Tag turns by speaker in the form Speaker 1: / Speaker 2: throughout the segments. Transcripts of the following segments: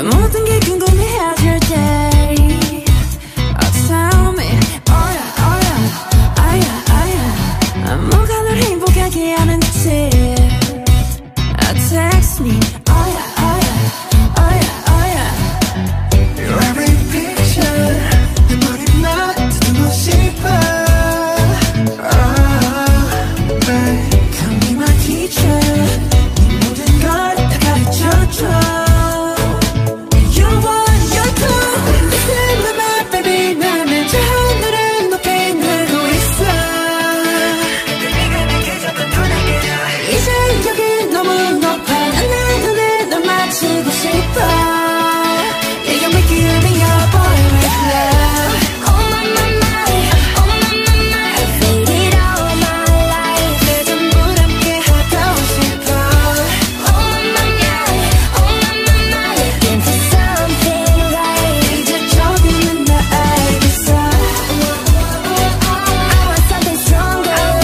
Speaker 1: 모든 게 궁금해질 때 tell me oh yeah 뭐가 널 행복하게 하는지 text me oh yeah
Speaker 2: Your every picture 내 머리만 듣고 싶어
Speaker 1: Come be my teacher 네 모든 걸 다 가르쳐줘 You're one, you're two Listen to my baby 나는 저 하늘을 높이 날고 있어 네가 내게 잡은 눈을 깨려 이제 여기 너무 높아 난 내 눈에 널 맞추고 싶어 Yeah, you make it be your boy with love Oh my feel it all my life 내 전부 함께 하고 싶어 Oh my into something right 이제 조금은 나 알겠어 I want something stronger that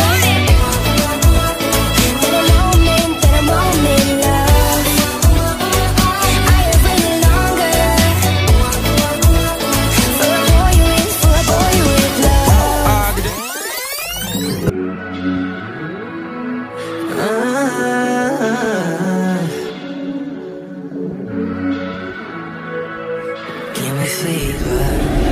Speaker 1: I won't need love I am really longer for a boy with love Give me fever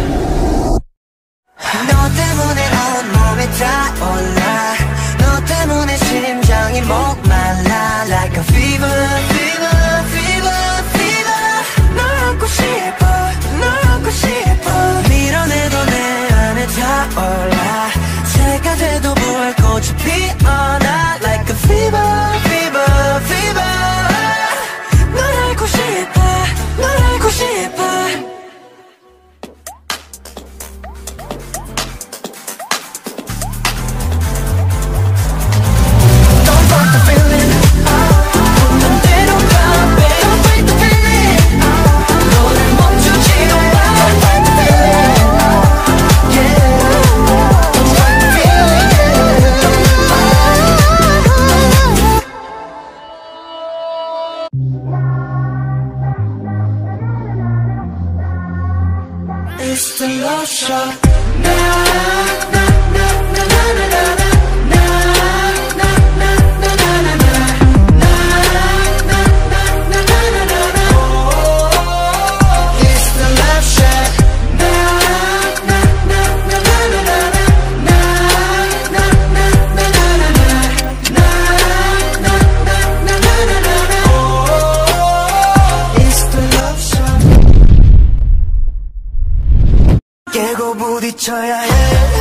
Speaker 2: 너 때문에 온몸이 타올라 너 때문에 심장이 목말라 Like a fever, fever, fever, fever 널 안고 싶어, 널 안고 싶어 밀어내도 내 안에 타올라 새가 돼도 불꽃이 피어나 Like a fever, fever, fever 널 알고 싶어, 널 알고 싶어 Don't fight the feeling 맘대로 가 babe Don't fight the feeling 너를 멈추지도 마 Don't fight the feeling Yeah Don't fight the feeling It's the love shot Na na na na na na na na na na na na na na It's the love shot Na na na na na na na na na na na It's the love shot 깨고 부딪혀야 해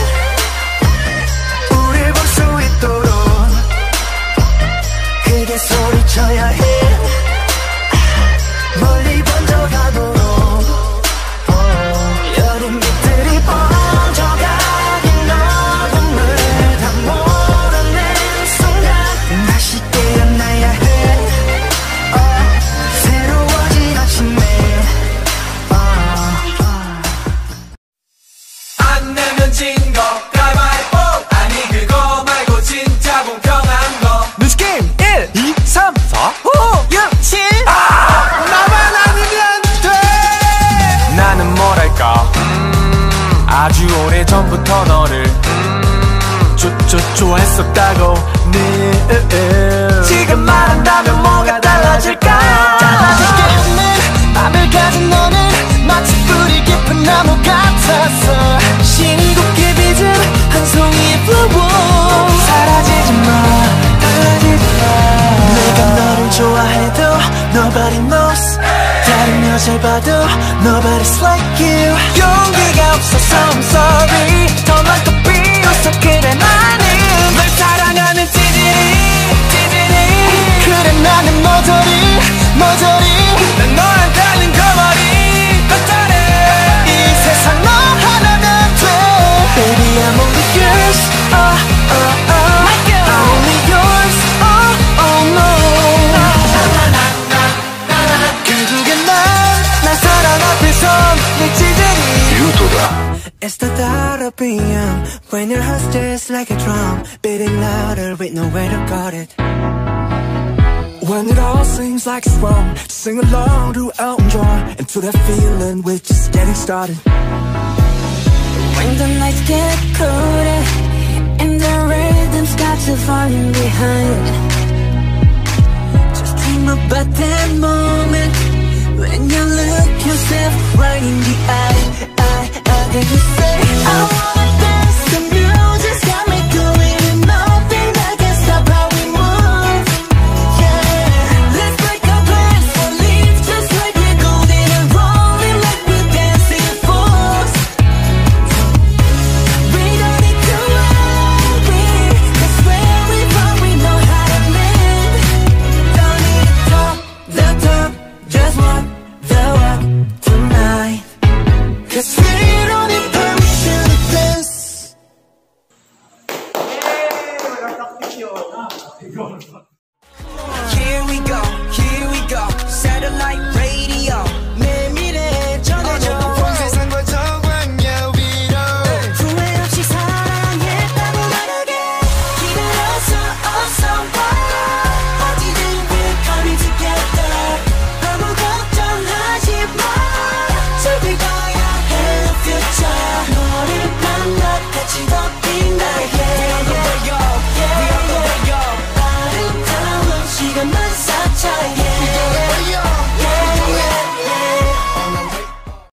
Speaker 2: 우릴 볼 수 있도록 크게 소리쳐야 해 멀리 번져가도록 여린 빛들이 번져가긴 어둠을 다 몰아낸 순간 다시 깨어나야 해 새로워진 아침에
Speaker 3: 안 내면 진 거 가위바위보 아니 그거 말고 진짜 공평한 거
Speaker 4: 뮤직 게임 1, 2, 3, 4, 5, 6, 7 나만 아니면 돼 나는 뭐랄까 아주 오래전부터 너를 좋아했었다고 네 지금 말한다면 뭐가 달라질까 달라질 게 없는 밤을 가진 너는 마치 뿌리 깊은 나무 같았어 신이 곱게 빚은 한 송이의 flower 사라지지 마 달라지지 마 내가 너를 좋아해도 nobody knows 다른 여자를 봐도 nobody's like you 용기가 없어서 I'm sorry 더 많고 비웃어 그래 나는 널 사랑하는 찌질이 그래 나는 모조리 난 너랑 달린 거머리 겉절해 이 세상 너 하나면 돼 Baby I'm only yours I'm only yours no 결국엔 난 사랑 앞에선 내 찌질이 It's the thought of being when your heart's just like a drum beating louder with nowhere to guard it When it all seems like it's wrong, sing along to Elton John, and to that feeling we're just getting started.
Speaker 1: When the nights get colder and the rhythm's got you falling behind, just dream about that moment when you look yourself right in the eye. Then you say, I wanna dance, the music's got me going, and nothing that can stop how we move. Yeah, let's break our plans, we'll leave just like we're golden and rolling like we're dancing fools. We don't need to worry, 'cause when we fall we know how to mend. Don't need to talk the talk, just walk the walk tonight. 'Cause we don't need permission to dance.